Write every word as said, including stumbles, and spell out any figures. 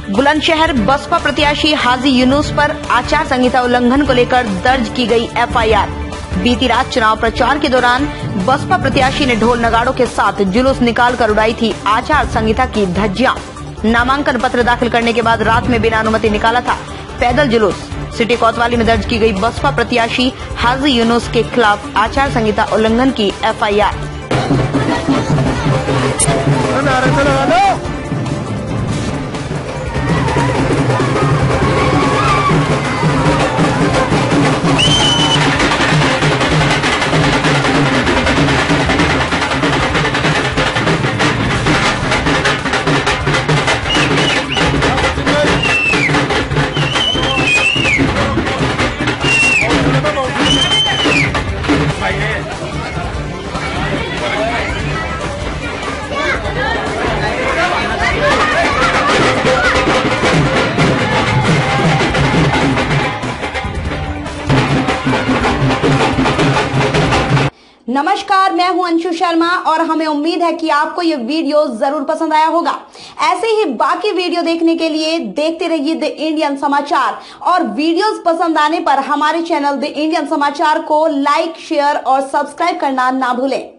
बुलंदशहर बसपा प्रत्याशी हाजी यूनुस पर आचार संहिता उल्लंघन को लेकर दर्ज की गई एफ आई आर। बीती रात चुनाव प्रचार के दौरान बसपा प्रत्याशी ने ढोल नगाड़ों के साथ जुलूस निकालकर उड़ाई थी आचार संहिता की धज्जियां। नामांकन पत्र दाखिल करने के बाद रात में बिना अनुमति निकाला था पैदल जुलूस। सिटी कोतवाली में दर्ज की गई बसपा प्रत्याशी हाजी यूनुस के खिलाफ आचार संहिता उल्लंघन की एफ आई आर। नमस्कार, मैं हूं अंशु शर्मा और हमें उम्मीद है कि आपको ये वीडियो जरूर पसंद आया होगा। ऐसे ही बाकी वीडियो देखने के लिए देखते रहिए द इंडियन समाचार और वीडियोस पसंद आने पर हमारे चैनल द इंडियन समाचार को लाइक, शेयर और सब्सक्राइब करना ना भूलें।